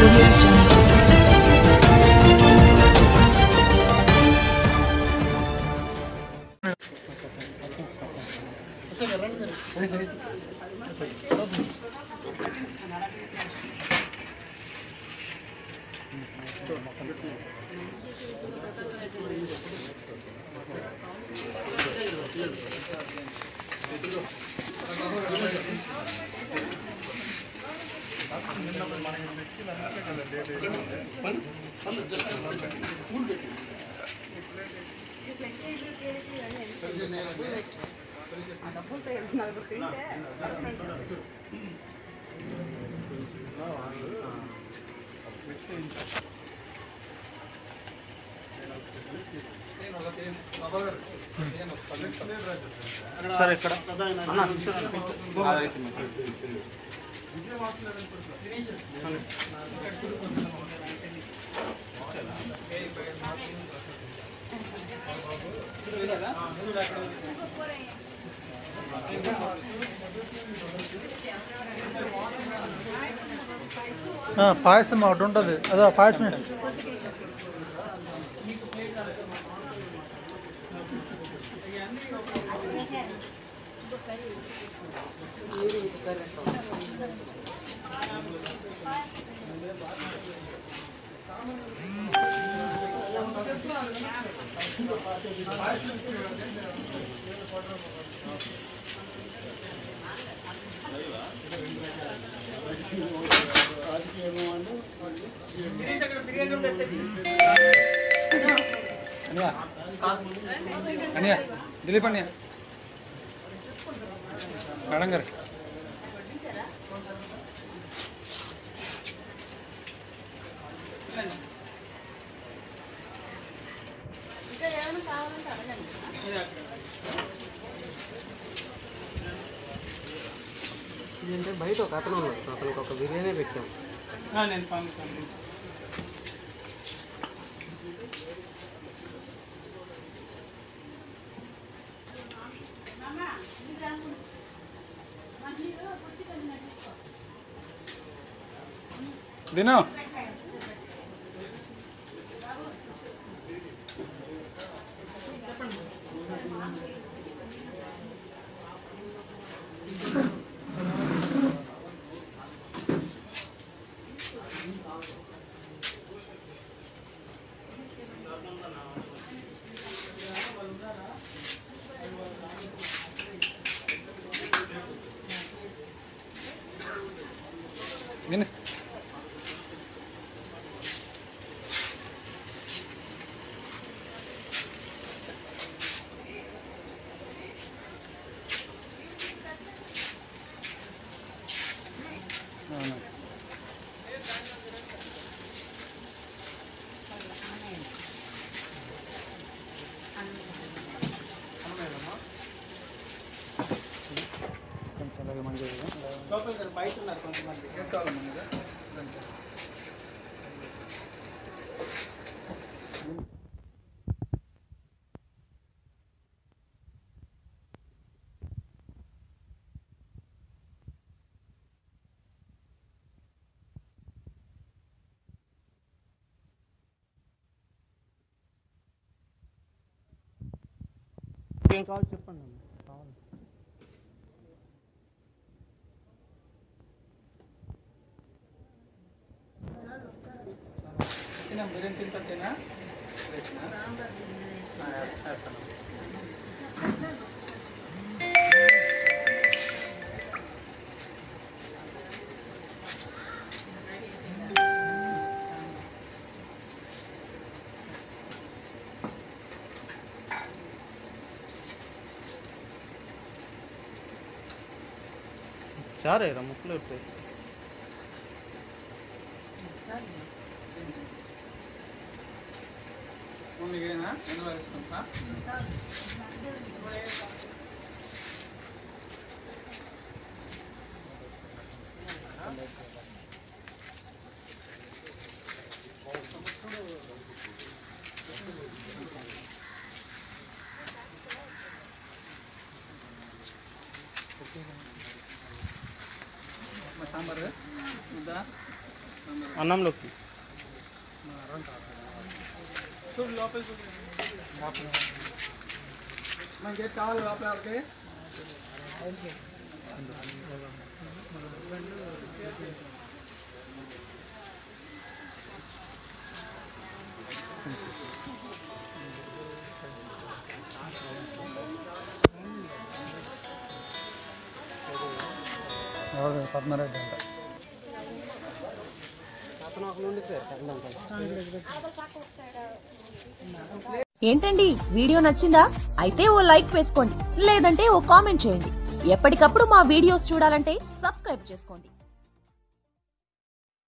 audio jungle. Sir ఇక్కడ పాయసం ఒకటి ఉంటుంది అదో పాయసమే అనియా దిలీప్ అనియా మేడం గారు అంటే బయట ఒక అతను ఉన్నాడు అతనికి ఒక బిర్యానీ పెట్టాం నేను దిను దిను బయట ఉన్నారు కొంతమంది ఏం కావాలి చెప్పండి కావాలి బిర్యానీ తింటేనా వేస్తాను చారే రా ముక్కలు పెట్టేసి మిగిలినా ఎందులో వేసుకుంటా సాంబార్ ముద్ద అన్నంలోకి కావాలి లోపలికి పద్మరెడ్డి అంట ఏంటండి వీడియో నచ్చిందా? అయితే ఓ లైక్ వేసుకోండి, లేదంటే ఓ కామెంట్ చేయండి. ఎప్పటికప్పుడు మా వీడియోస్ చూడాలంటే సబ్స్క్రైబ్ చేసుకోండి.